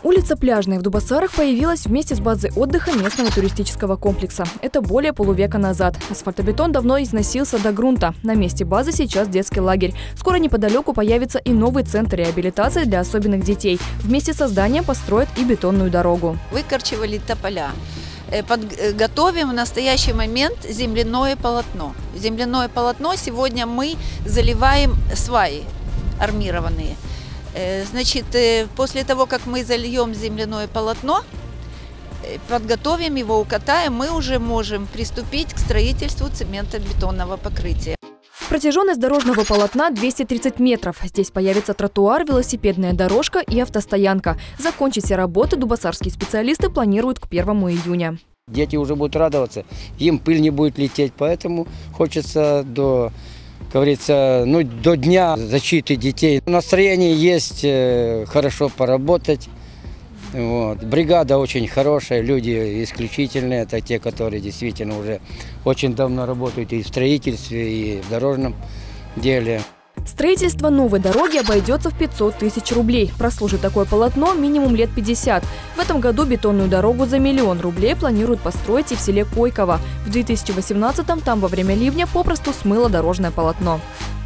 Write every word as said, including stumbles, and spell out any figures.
Улица Пляжная в Дубосарах появилась вместе с базой отдыха местного туристического комплекса. Это более полувека назад. Асфальтобетон давно износился до грунта. На месте базы сейчас детский лагерь. Скоро неподалеку появится и новый центр реабилитации для особенных детей. Вместе со зданием построят и бетонную дорогу. Выкорчевали тополя. Подготовим в настоящий момент земляное полотно. Земляное полотно сегодня мы заливаем сваи армированные. Значит, после того, как мы зальем земляное полотно, подготовим его, укатаем, мы уже можем приступить к строительству цементно-бетонного покрытия. Протяженность дорожного полотна двести тридцать метров. Здесь появится тротуар, велосипедная дорожка и автостоянка. Закончить все работы дубосарские специалисты планируют к первому июня. Дети уже будут радоваться, им пыль не будет лететь, поэтому хочется до... как говорится, ну, до дня защиты детей. Настроение есть, хорошо поработать. Вот. Бригада очень хорошая, люди исключительные. Это те, которые действительно уже очень давно работают и в строительстве, и в дорожном деле. Строительство новой дороги обойдется в пятьсот тысяч рублей. Прослужит такое полотно минимум лет пятьдесят. В этом году бетонную дорогу за миллион рублей планируют построить и в селе Койково. В две тысячи восемнадцатом там во время ливня попросту смыло дорожное полотно.